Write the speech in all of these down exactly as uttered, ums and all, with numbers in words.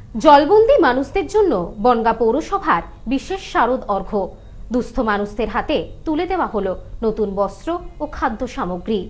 জলবন্দী মানুষদের জন্য বনগাঁ পৌরসভার বিশেষ শারদ অর্ঘ্য। দুস্থ মানুষদের হাতে তুলে দেওয়া হলো নতুন বস্ত্র ও খাদ্য সামগ্রী।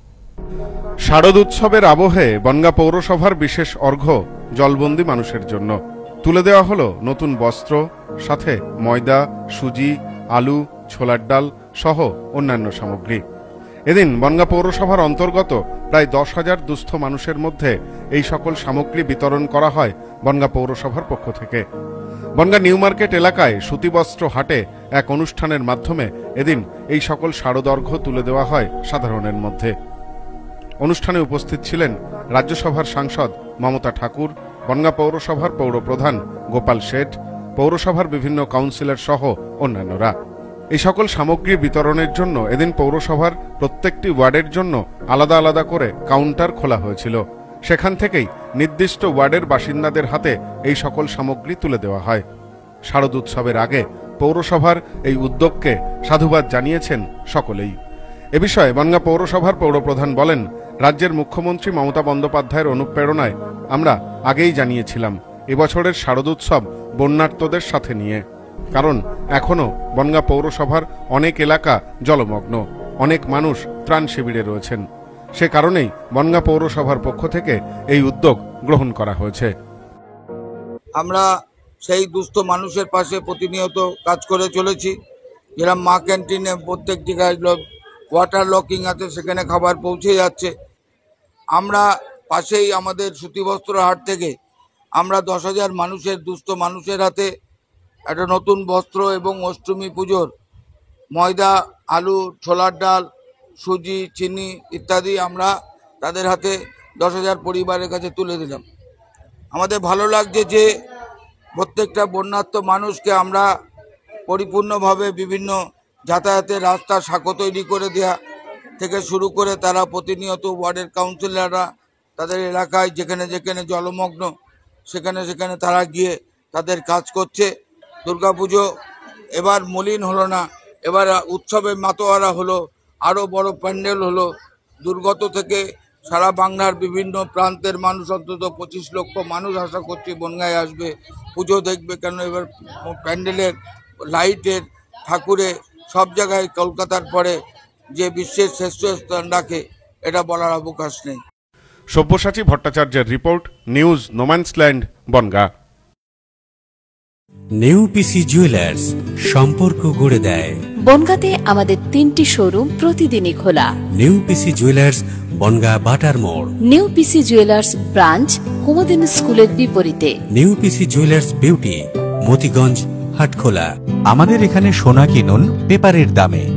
শারদ উৎসবের আবহে বনগাঁ পৌরসভার বিশেষ অর্ঘ্য জলবন্দী মানুষের জন্য তুলে দেওয়া হলো নতুন বস্ত্র, সাথে ময়দা, সুজি, আলু, ছোলার ডাল সহ অন্যান্য সামগ্রী। এদিন বনগাঁ পৌরসভার অন্তর্গত প্রায় দশ হাজার দুস্থ মানুষের মধ্যে এই সকল সামগ্রী বিতরণ করা হয় বনগাঁ পৌরসভার পক্ষ থেকে। বনগাঁ নিউ মার্কেট এলাকায় সুতিবস্ত্র হাটে এক অনুষ্ঠানের মাধ্যমে এদিন এই সকল শারদঅর্ঘ্য তুলে দেওয়া হয় সাধারণের মধ্যে। অনুষ্ঠানে উপস্থিত ছিলেন রাজ্যসভার সাংসদ মমতা ঠাকুর, বনগাঁ পৌরসভার পৌরপ্রধান গোপাল শেঠ, পৌরসভার বিভিন্ন কাউন্সিলর সহ অন্যান্যরা। এই সকল সামগ্রী বিতরণের জন্য এদিন পৌরসভার প্রত্যেকটি ওয়ার্ডের জন্য আলাদা আলাদা করে কাউন্টার খোলা হয়েছিল। সেখান থেকেই নির্দিষ্ট ওয়ার্ডের বাসিন্দাদের হাতে এই সকল সামগ্রী তুলে দেওয়া হয়। শারদ উৎসবের আগে পৌরসভার এই উদ্যোগকে সাধুবাদ জানিয়েছেন সকলেই। এ বিষয়ে বনগাঁ পৌরসভার পৌরপ্রধান বলেন, রাজ্যের মুখ্যমন্ত্রী মমতা বন্দ্যোপাধ্যায়ের অনুপ্রেরণায় আমরা আগেই জানিয়েছিলাম এবছরের শারদ উৎসব বন্যার্তদের সাথে নিয়ে, কারণ এখনো বনগাঁ পৌরসভার অনেক এলাকা জলমগ্ন, অনেক মানুষ ত্রাণ শিবিরে রয়েছেন। সে কারণেই বনগাঁ পৌরসভার পক্ষ থেকে এই উদ্যোগ গ্রহণ করা হয়েছে। আমরা সেই দুস্থ মানুষের পাশে প্রতিনিয়ত কাজ করে চলেছি। যেরকম মা ক্যান্টিনে প্রত্যেক জায়গায় ওয়াটার লকিং আছে, সেখানে খাবার পৌঁছে যাচ্ছে। আমরা পাশেই আমাদের সুতিবস্ত্র হাট থেকে আমরা দশ হাজার মানুষের দুস্থ মানুষের হাতে একটা নতুন বস্ত্র এবং অষ্টমী পুজোর ময়দা, আলু, ছোলার ডাল, সুজি, চিনি ইত্যাদি আমরা তাদের হাতে দশ হাজার পরিবারের কাছে তুলে দিলাম। আমাদের ভালো লাগছে যে প্রত্যেকটা বন্যার্ত মানুষকে আমরা পরিপূর্ণভাবে বিভিন্ন যাতায়াতের রাস্তা সাঁকো তৈরি করে দেওয়া থেকে শুরু করে তারা প্রতিনিয়ত ওয়ার্ডের কাউন্সিলররা তাদের এলাকায় যেখানে যেখানে জলমগ্ন সেখানে সেখানে তারা গিয়ে তাদের কাজ করছে। দুর্গাপুজো এবার মলিন হলো না, এবার উৎসবে মাতোয়ারা হলো, আরও বড় প্যান্ডেল হলো। দুর্গত থেকে সারা বাংলার বিভিন্ন প্রান্তের মানুষ, অন্তত পঁচিশ লক্ষ মানুষ আশা করছি বনগাঁয় আসবে, পুজো দেখবে। কেন এবার প্যান্ডেলের, লাইটের, ঠাকুরে সব জায়গায় কলকাতার পরে যে বিশ্বের শ্রেষ্ঠ স্থান রাখে এটা বলার অবকাশ নেই। সব্যসাচী ভট্টাচার্যের রিপোর্ট, নিউজ নোম্যান্সল্যান্ড, বনগাঁ। নেউপিসি জুয়েলার্স, সম্পর্ক গড়ে দেয়। বনগাঁতে আমাদের তিনটি শোরুম প্রতিদিনই খোলা। নেউপিসি জুয়েলার্স, বনগাঁ বাটার মোড়। নেউপিসি জুয়েলার্স ব্রাঞ্চ কুমুদিনী স্কুলের বিপরীতে। নেউপিসি জুয়েলার্স বিউটি, মতিগঞ্জ, হাটখোলা। আমাদের এখানে সোনা কিনুন পেপারের দামে।